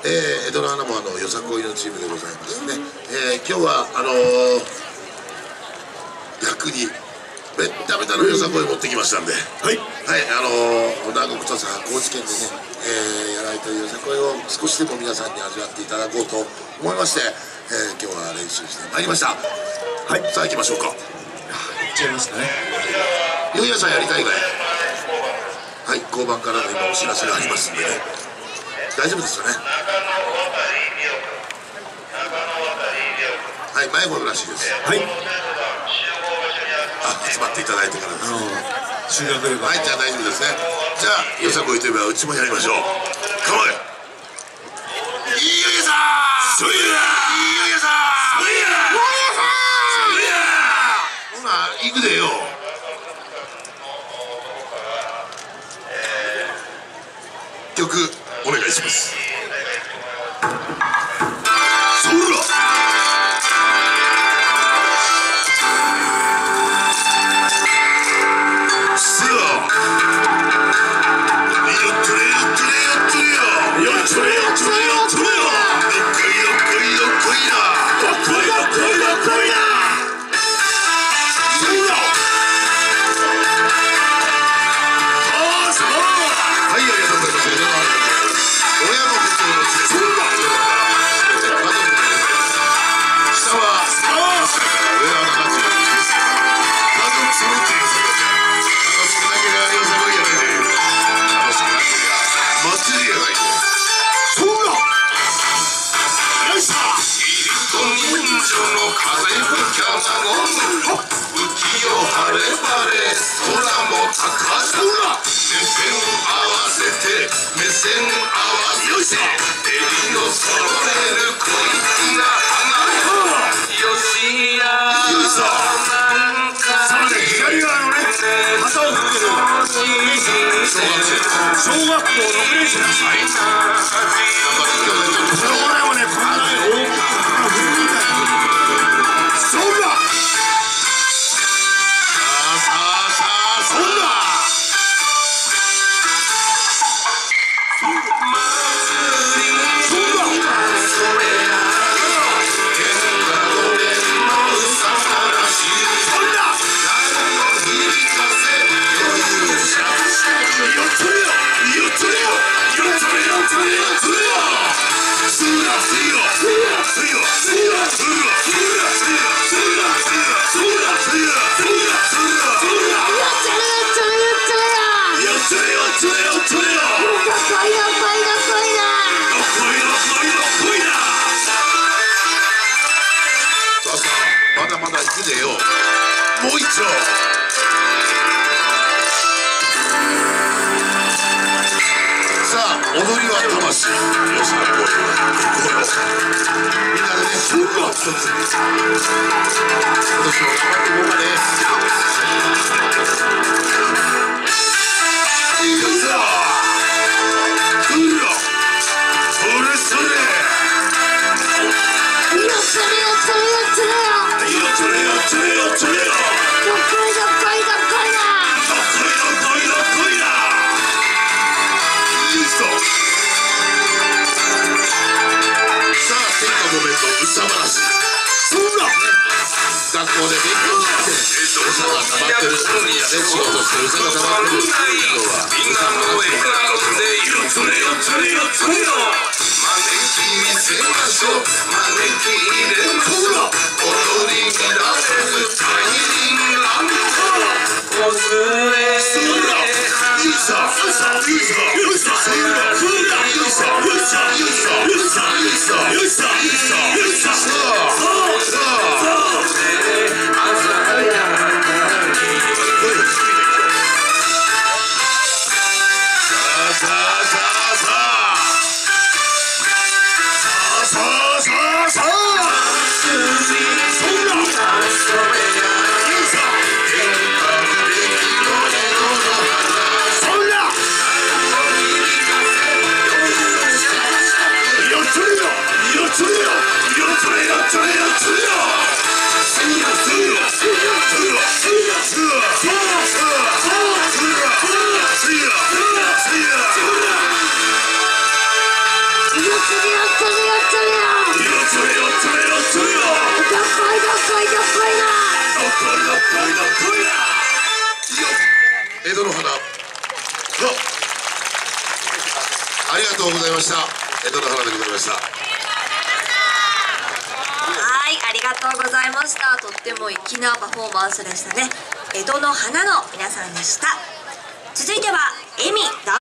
江戸の花もよさこいのチームでございますね。今日は逆にベッタベタのよさこい持ってきましたんで、はい南国土佐高知県でね、やられてるよさこいを少しでも皆さんに味わっていただこうと思いまして、今日は練習してまいりました。はい、さあ行きましょうか。いっちゃいますかね。ゆうやさんやりたいかい。はい、交番からの今お知らせがありますんでね、大丈夫ですかね。はい、迷子らしいです。はい、集まっていただいてからです。修学旅行。はい、じゃあ大丈夫ですね。じゃあよさこいといえばうちもやりましょう。構え。いいよやさー。そいや。いいよやさー。そいや。そいや。ほな行くでよ。曲お願いします。そら。小学校6年生だ。俺もね、こんな大きな船みたいな。そんな。そんな。まだまだ行くでよ。もう一丁。さあ踊りは魂、よさこいは心。みんなでね、勝負は一つ。今年も頑張っていこうかね。いくぞ。来るよ。それそれ。学校で勉強してうさが溜まってる、みんなで仕事してうさが溜まってる。今日はみんなの笑顔でよつれよつれよつれよ。招き見せましょう。招き入れましょう。踊り乱れず大輪乱舞。お連れそらいいさいいさいいさいいさそらそらいいさいいさいいさいいさいいさいいさいいささあさあさあ江戸の花。ありがとうございました。江戸の花でございました。 はい、ありがとうございました。とっても粋なパフォーマンスでしたね。江戸の花の皆さんでした。続いては、笑み